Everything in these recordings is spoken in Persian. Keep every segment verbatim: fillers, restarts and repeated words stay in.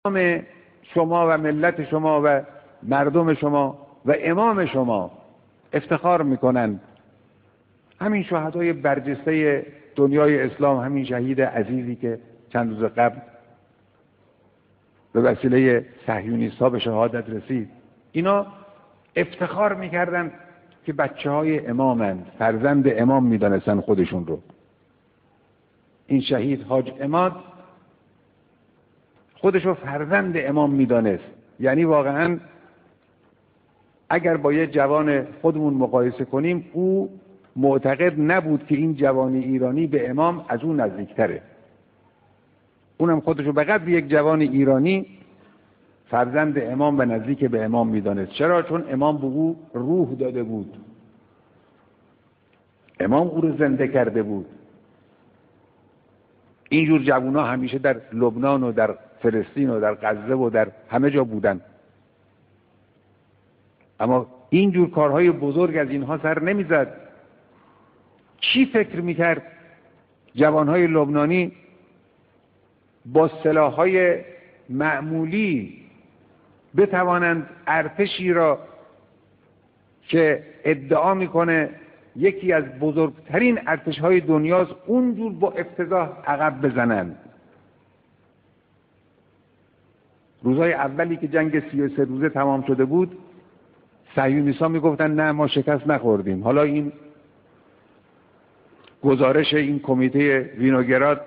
امام شما و ملت شما و مردم شما و امام شما افتخار میکنن. همین شهدای برجسته دنیای اسلام، همین شهید عزیزی که چند روز قبل به وسیله صهیونیست‌ها به شهادت رسید، اینا افتخار میکردن که بچه های امامند، فرزند امام میدانستن خودشون رو. این شهید حاج عماد خودشو فرزند امام میدانست. یعنی واقعا اگر با یه جوان خودمون مقایسه کنیم، او معتقد نبود که این جوان ایرانی به امام از اون نزدیکتره. اونم خودشو به قدر یک جوان ایرانی فرزند امام و نزدیک به امام میدانست. چرا؟ چون امام به او روح داده بود، امام او رو زنده کرده بود. اینجور جوونا همیشه در لبنان و در فلسطین و در غزه و در همه جا بودن، اما اینجور کارهای بزرگ از اینها سر نمیزد. چی فکر میکرد جوانهای لبنانی با سلاحهای معمولی بتوانند ارتشی را که ادعا میکنه یکی از بزرگترین ارتشهای دنیاست اونجور با افتضاح عقب بزنند؟ روزهای اولی که جنگ سی و سه روزه تمام شده بود، صهیونیست‌ها میگفتن نه ما شکست نخوردیم. حالا این گزارش این کمیته وینوگراد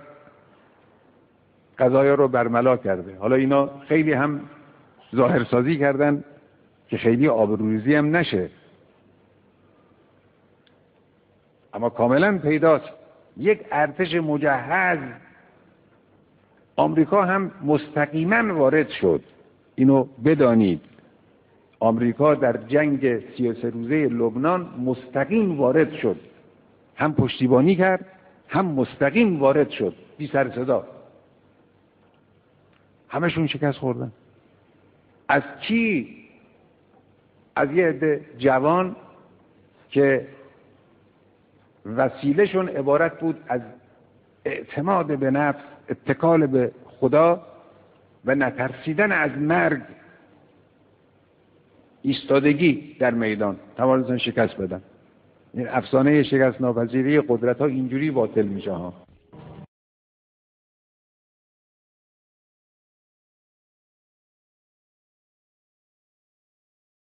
قضایا رو برملا کرده. حالا اینا خیلی هم ظاهرسازی کردن که خیلی آبروریزی هم نشه، اما کاملا پیداست یک ارتش مجهز. آمریکا هم مستقیما وارد شد، اینو بدانید. آمریکا در جنگ سی و سه روزه لبنان مستقیم وارد شد، هم پشتیبانی کرد هم مستقیم وارد شد بی سر صدا. همشون شکست خوردن. از کی؟ از یه عده جوان که وسیلهشون عبارت بود از اعتماد به نفس، اتکال به خدا و نترسیدن از مرگ، ایستادگی در میدان، توانستن شکست بدن. این افسانه شکست ناپذیری قدرت ها اینجوری باطل میشه ها.